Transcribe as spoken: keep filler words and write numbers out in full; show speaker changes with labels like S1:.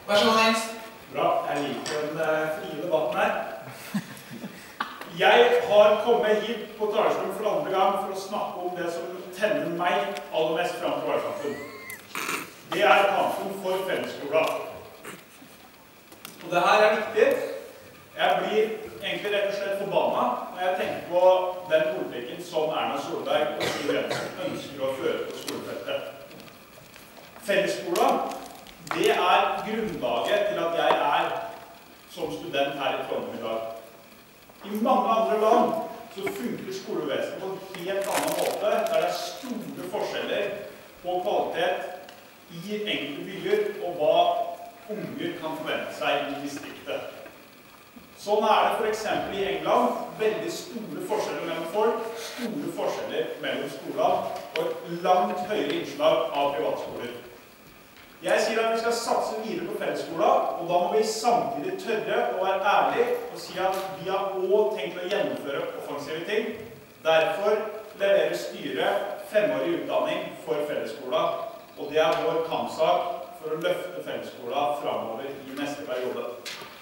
S1: Vær så god, Nils.
S2: Bra, jeg liker den uh, frie debatten her. Jeg har kommet hit på talerstolen for andre gang for å snakke om det som tenner meg aller mest frem til valgkampen. Det er kampen for fellesskolen. Og det her er viktig. Jeg blir egentlig rett og slett forbannet når jeg tenker på den politikken som Erna Solberg og Siv Jensen ønsker å føre på skolefeltet. Fellesskolen, det er grunnlaget til at jeg er som student her i Trondheim i dag. I mange andre land så funker skolevesenet på en helt annen måte, der det er store forskjeller på kvalitet i enkelte byer og hva unger kan forvente seg i distriktet. Sånn er det for eksempel i England, veldig store forskjeller mellom folk, store forskjeller mellom skoler og et langt høyere innslag av privatskoler. Jeg sier at vi skal satse videre på fellesskolen, og da må vi samtidig tørre å være ærlige og si at vi har også tenkt å gjennomføre offensive ting. Derfor leverer styret femårig utdanning for fellesskolen, og det er vår kampsak for å løfte fellesskolen fremover i neste periode.